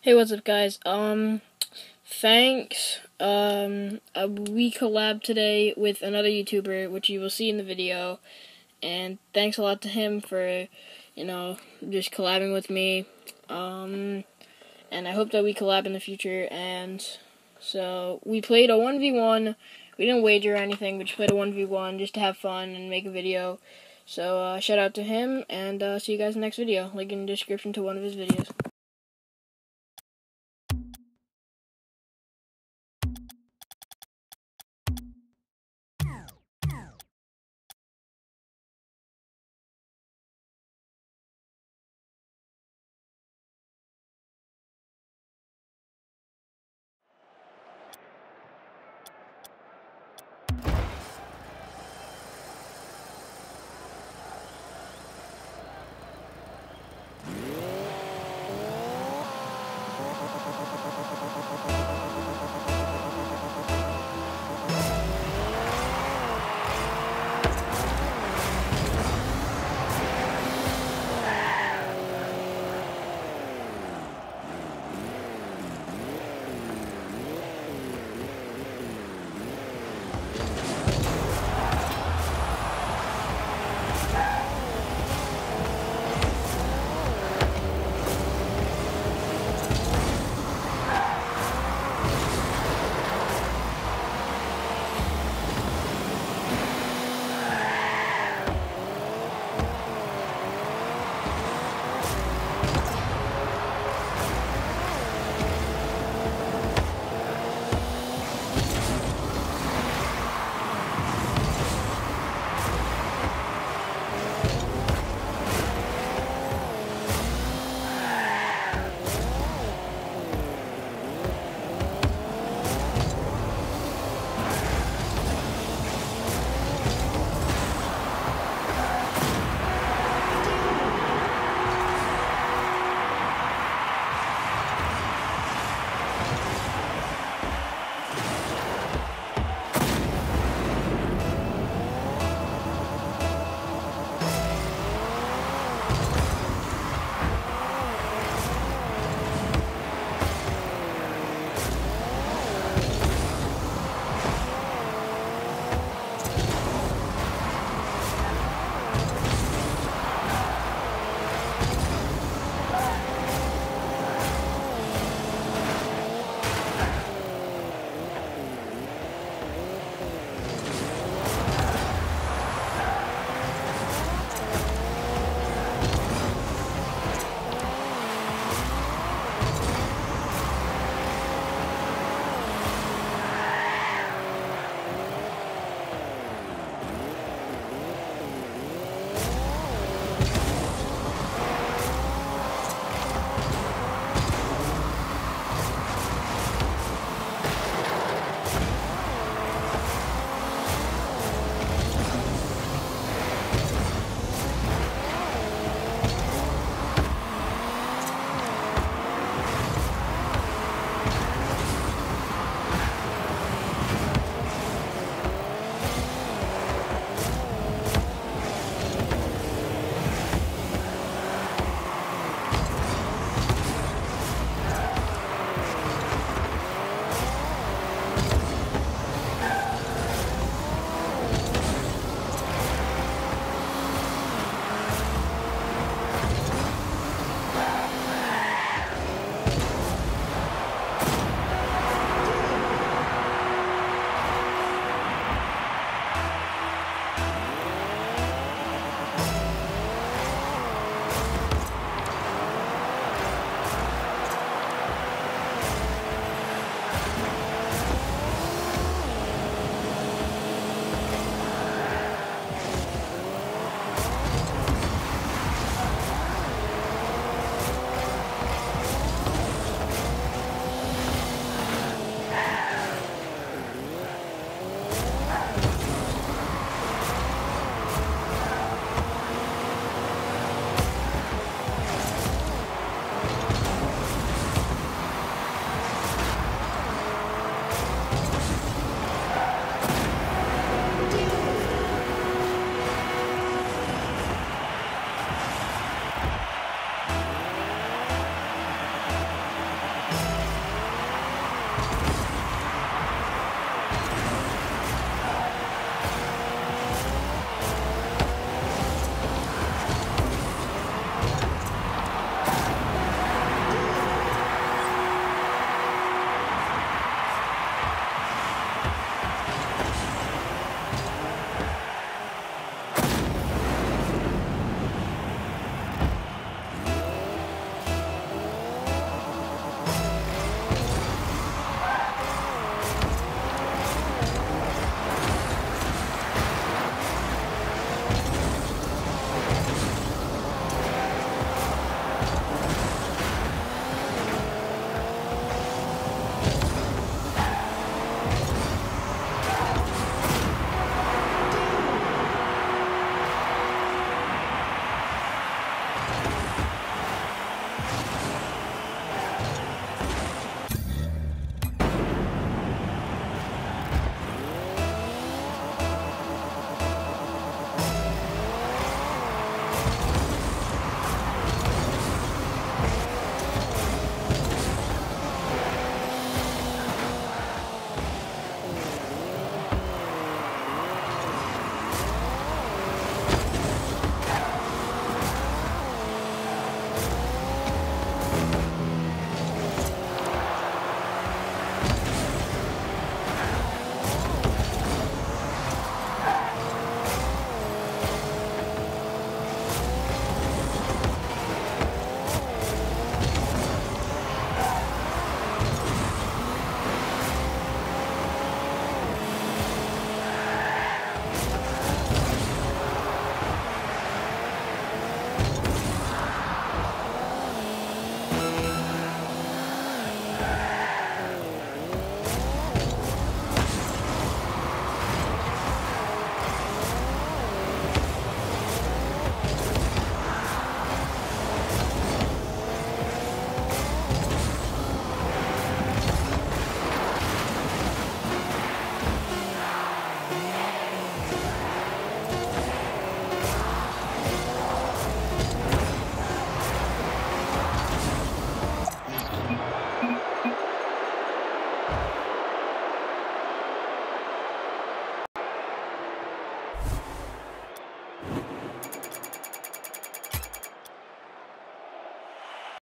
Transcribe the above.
Hey, what's up, guys? Thanks. We collabed today with another YouTuber, which you will see in the video, and thanks a lot to him for, just collabing with me. And I hope that we collab in the future. And so we played a 1v1. We didn't wager or anything. We just played a 1v1 just to have fun and make a video. So shout out to him, and see you guys in the next video. Link in the description to one of his videos.